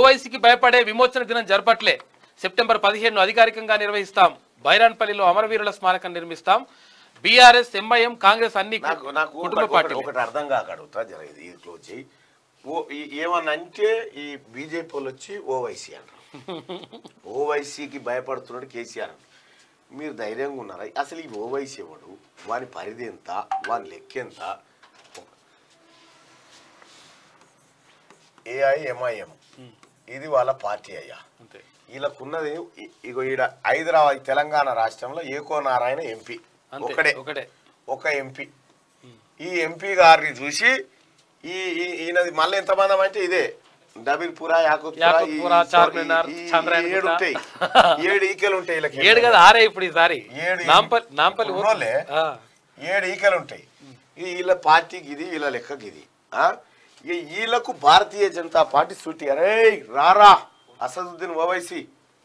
ఓవైసీకి భయపడే విమోచన దినం జరపట్లే. సెప్టెంబర్ 15 అధికారికంగా నిర్వహిస్తాం. బైరాన్పల్లిలో అమరవీరుల స్మారకం నిర్మిస్తాం. బీఆర్ఎస్, ఎంఐఎం, కాంగ్రెస్ అన్ని కుటుంబ పార్టీలు. ఒకటి అర్థం కాక అడుగుతా జరిగింది ఇది క్లోజ్ చేయి. ఏమన్నా అంటే ఈ బీజేపీ వాళ్ళు వచ్చి ఓవైసీ అంటారు. ఓవైసీకి భయపడుతున్నాడు కేసీఆర్. మీరు ధైర్యంగా ఉన్నారా? అసలు ఈ ఓవైసీ ఎవడు, వాని పరిధి ఎంత, వాని లెక్క ఎంత? ఏఐ ఎంఐఎం ఇది వాళ్ళ పార్టీ అయ్యా. వీళ్ళకున్నది ఇగో ఈడ హైదరాబాద్ తెలంగాణ రాష్ట్రంలో ఏకో నారాయణ ఎంపీ ఒక ఎంపీ. ఈ ఎంపీ గారిని చూసి ఈయనది మళ్ళీ ఎంతమంది అంటే ఇదే డబిల్పుర, యాకుత్పుర, 7 ఈకలు ఉంటాయి. 7 కదా 6 ఇప్పుడు ఈసారి 7 ఈకలు ఉంటాయి. వీళ్ళ పార్టీకి ఇది, వీళ్ళ లెక్కకి ఇది. వీళ్ళకు భారతీయ జనతా పార్టీ సూటి, అరే రారా అసదుద్దీన్ ఓవైసీ,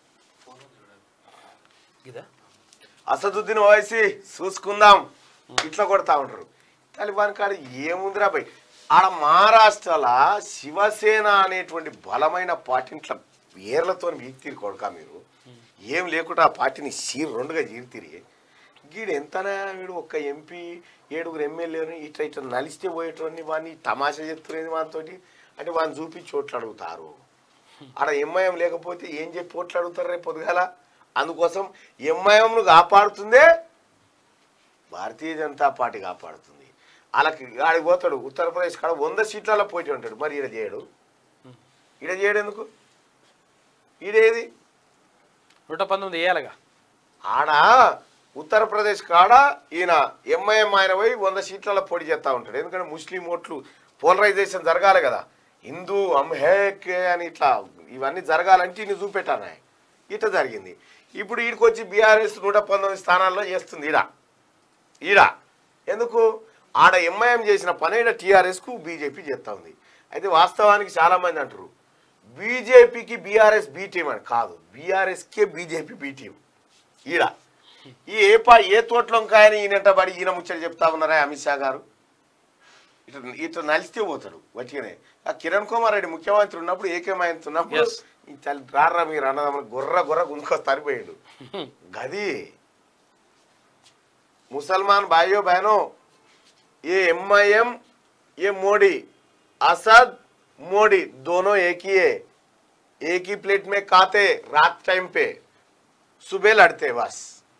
అసదుద్దీన్ ఓవైసీ చూసుకుందాం ఇట్లా కొడతా ఉంటారు. తలిబాన్ కాడ ఏముందిరా భయ్? ఆడ మహారాష్ట్రలో శివసేన అనేటువంటి బలమైన పార్టీని ఇట్లా వేర్లతో వీక్తిరి కొడక. మీరు ఏం లేకుండా ఆ పార్టీని 2గా చీరితిరి. గీడు ఎంతనా వీడు ఒక్క ఎంపీ 7 ఎమ్మెల్యేని ఇట్లా ఇట్లా నలిస్తే పోయేటోని వాడిని తమాషా చెప్తున్నది వానితోటి. అంటే వాడిని చూపించి ఓట్లు అడుగుతారు. ఆడ ఎంఐఎం లేకపోతే ఏం చెప్పి ఓట్లు అడుగుతారు రేపు పొద్దుగాల? అందుకోసం ఎంఐఎంను కాపాడుతుందే భారతీయ జనతా పార్టీ కాపాడుతుంది. వాళ్ళకి ఆడికి పోతాడు ఉత్తరప్రదేశ్ కాడ 100 సీట్లలో పోటీ ఉంటాడు. మరి ఈడ చేయడు ఎందుకు? ఈడేది 119 వేయాలిగా. ఆడ ఉత్తరప్రదేశ్ కాడ ఈయన ఎంఐఎం ఆయన పోయి 100 సీట్లలో పోటీ చేస్తూ ఉంటాడు. ఎందుకంటే ముస్లిం ఓట్లు పోలరైజేషన్ జరగాలి కదా, హిందూ హేకే అని ఇట్లా ఇవన్నీ జరగాలంటే ఈయన చూపెట్టాను. ఇట్లా జరిగింది. ఇప్పుడు ఈడికి వచ్చి బీఆర్ఎస్ 119 స్థానాల్లో చేస్తుంది. ఈడ ఎందుకు? ఆడ ఎంఐఎం చేసిన పని ఈడ టీఆర్ఎస్కు బీజేపీ చేస్తూ ఉంది. అయితే వాస్తవానికి చాలామంది అంటారు బీజేపీకి బీఆర్ఎస్ బీ టీం అని. కాదు, బీఆర్ఎస్కే బీజేపీ బీ టీం. ఈడ ఏ తోటలోకాయని ఈయనటబడి ఈయన ముచ్చట చెప్తా ఉన్నారా అమిత్ షా గారు? ఇట్లా నలిస్తే పోతాడు వట్టిగానే. ఆ కిరణ్ కుమార్ రెడ్డి ముఖ్యమంత్రి ఉన్నప్పుడు, ఏకేమైంది ఉన్నప్పుడు రారా మీరు అన్నదమ్ములు గొర్ర గుంజుకొస్తారు పోయాడు. గది मुसलमान भाइयों बहनों, ये एमआईएम, ये मोदी, असद मोदी दोनों एक ही है. एक ही प्लेट में खाते, रात टाइम पे सुबह लड़ते बस.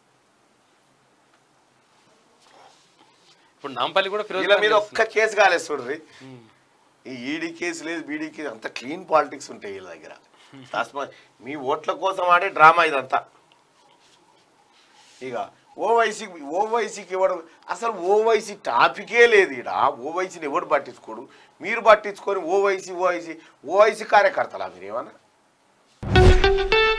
ఇప్పుడు నాంపల్లి కూడా వీళ్ళ మీద ఒక్క కేసు కాలేదు చూడ్రి. ఈ ఈడీ కేసు లేదు, బీడీ కేసు, అంత క్లీన్ పాలిటిక్స్ ఉంటాయి వీళ్ళ దగ్గర. మీ ఓట్ల కోసం ఆడే డ్రామా ఇదంతా. ఇక ఓవైసీకి ఎవడు అసలు ఓవైసీ టాపికే లేదు. ఈడ ఓవైసీని ఎవడు పట్టించుకోడు. మీరు పట్టించుకొని ఓవైసీ కార్యకర్తలా మీరేమన్నా?